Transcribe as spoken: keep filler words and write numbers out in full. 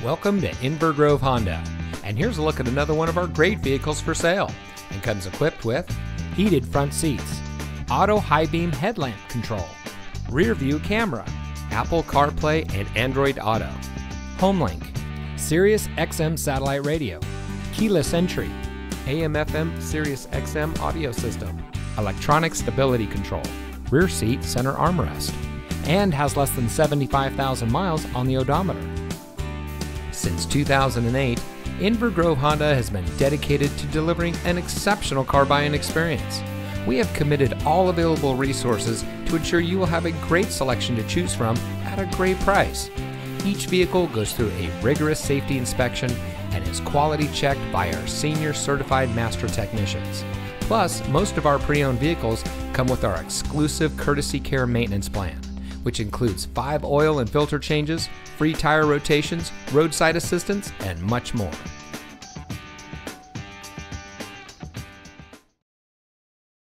Welcome to Inver Grove Honda, and here's a look at another one of our great vehicles for sale, and comes equipped with heated front seats, auto high beam headlamp control, rear view camera, Apple CarPlay and Android Auto, HomeLink, Sirius X M satellite radio, keyless entry, A M F M Sirius X M audio system, electronic stability control, rear seat center armrest, and has less than seventy-five thousand miles on the odometer. Since two thousand eight, Inver Grove Honda has been dedicated to delivering an exceptional car buying experience. We have committed all available resources to ensure you will have a great selection to choose from at a great price. Each vehicle goes through a rigorous safety inspection and is quality checked by our senior certified master technicians. Plus, most of our pre-owned vehicles come with our exclusive Courtesy Care maintenance plan, which includes five oil and filter changes, free tire rotations, roadside assistance, and much more.